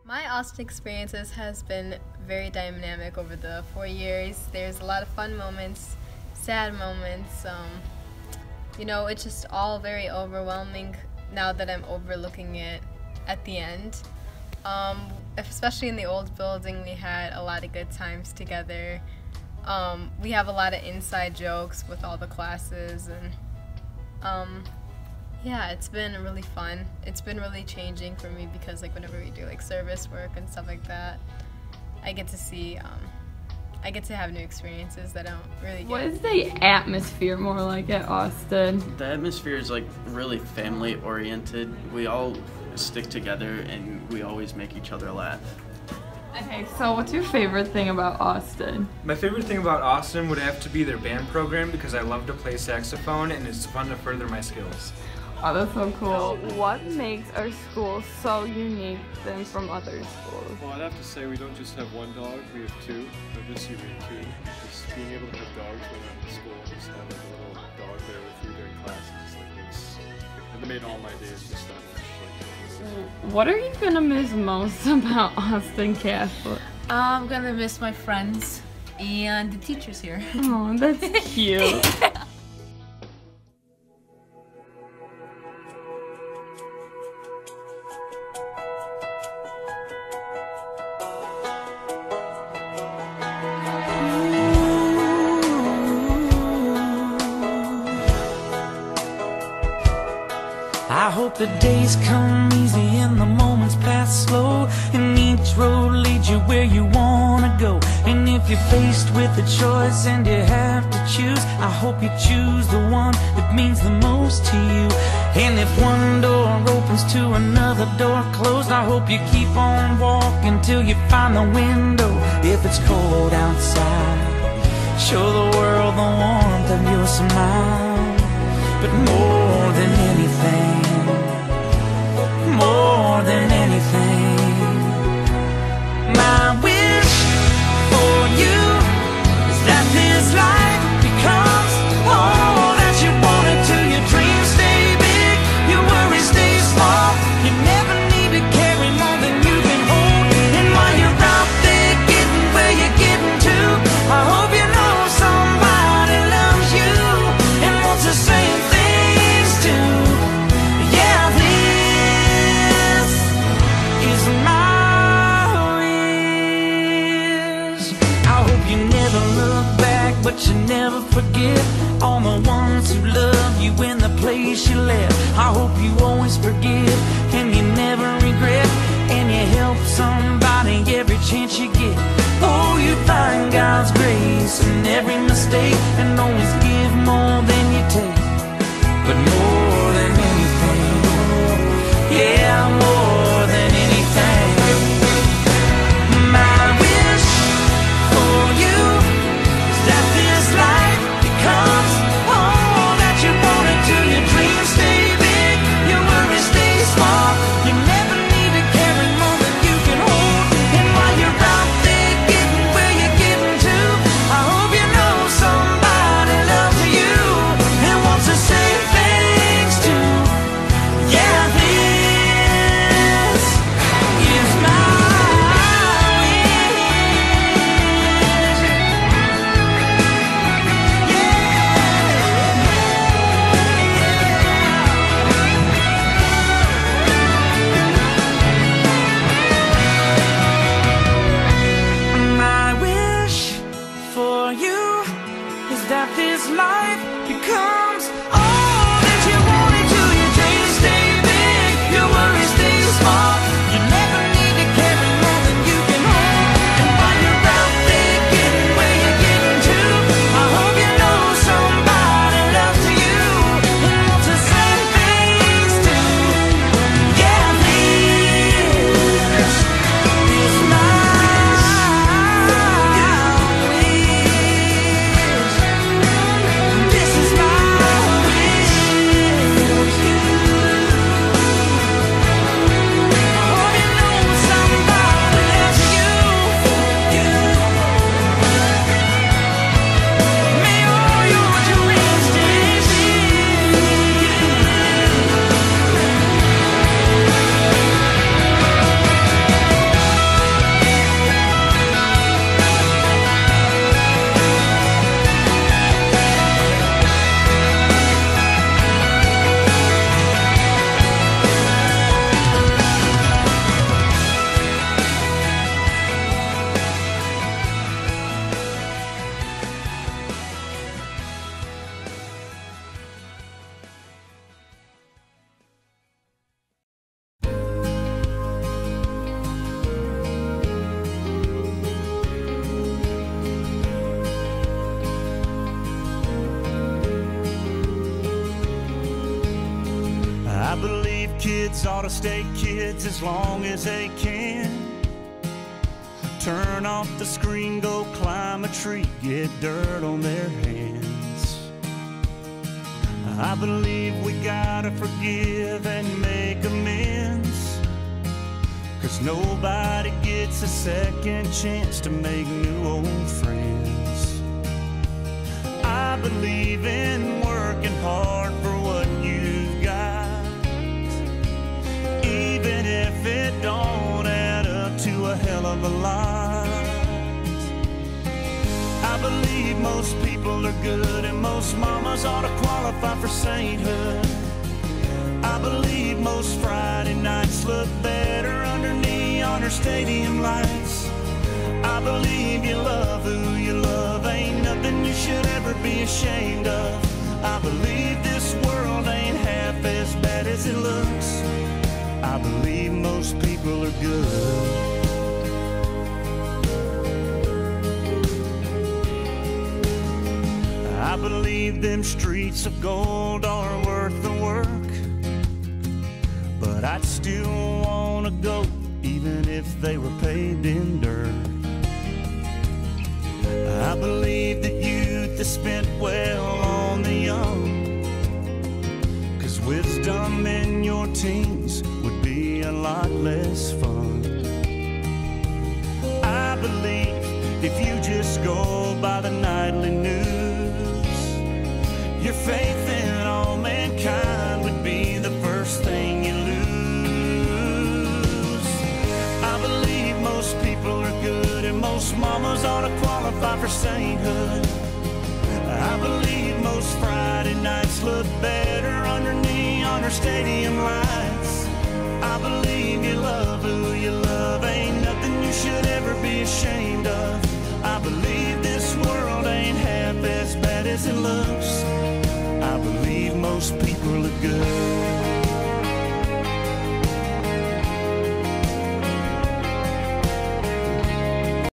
My Austin experiences has been very dynamic over the 4 years. There's a lot of fun moments, sad moments. You know, it's just all very overwhelming now that I'm overlooking it at the end. Especially in the old building, we had a lot of good times together. We have a lot of inside jokes with all the classes, and yeah, it's been really fun. It's been really changing for me because like whenever we do like service work and stuff like that, I get to see, I get to have new experiences that I don't really get. What is the atmosphere more like at Austin? The atmosphere is like really family oriented. We all stick together and we always make each other laugh. Okay, so what's your favorite thing about Austin? My favorite thing about Austin would have to be their band program because I love to play saxophone and it's fun to further my skills. Oh, that's so cool. What makes our school so unique than from other schools? Well, I'd have to say we don't just have one dog, we have two. But this year we have two. Just being able to have dogs when I'm in school and just have like a little dog there with you during class, just like it made all my days just that much like. What are you gonna miss most about Austin Catholic? I'm gonna miss my friends and the teachers here. Oh, that's cute. I hope the days come easy and the moments pass slow, and each road leads you where you wanna go. And if you're faced with a choice and you have to choose, I hope you choose the one that means the most to you. And if one door opens to another door closed, I hope you keep on walking till you find the window. If it's cold outside, show the world the warmth of your smile. But more than anything, more than anything, my wish for you is that this life becomes all that you want it to. Your dreams stay big, your worries stay small. You never need to carry more than you can hold. And while you're out there getting where you're getting to, I hope you know somebody loves you and wants the same things too. Yeah, this is my wish. I hope you never look back, but you never forget all the ones who love you in the place you left. I hope you always forgive and you never regret, and you help somebody every chance you get. Oh, you find God's grace in every mistake and always give more than you take. But more than anything, yeah, more than anything, my wish for you is that this life becomes all that you want it to. Your dreams stay big, I believe kids ought to stay kids as long as they can. Turn off the screen, go climb a tree, get dirt on their hands. I believe we gotta forgive and make amends, 'cause nobody gets a second chance to make new old friends. I believe in working hard for what you've got, even if it don't add up to a hell of a lot. I believe most people are good and most mamas ought to qualify for sainthood. I believe most Friday nights look better under neon or stadium lights. I believe you love who you love, ain't nothing you should ever be ashamed of. I believe this world ain't half as bad as it looks. I believe most people are good. I believe them streets of gold are worth the work, but I'd still wanna go even if they were paved in dirt. I believe that youth is spent well on the young, 'cause wisdom in your teens would be a lot less fun. I believe if you just go by the nightly news, your faith in all mankind would be the first thing you lose. I believe most people are good and most mamas ought to qualify for sainthood. I believe most Friday nights look better under neon or stadium lights. I believe you love who you love, ain't nothing you should ever be ashamed of. I believe this world ain't half as bad as it looks. I believe most people are good.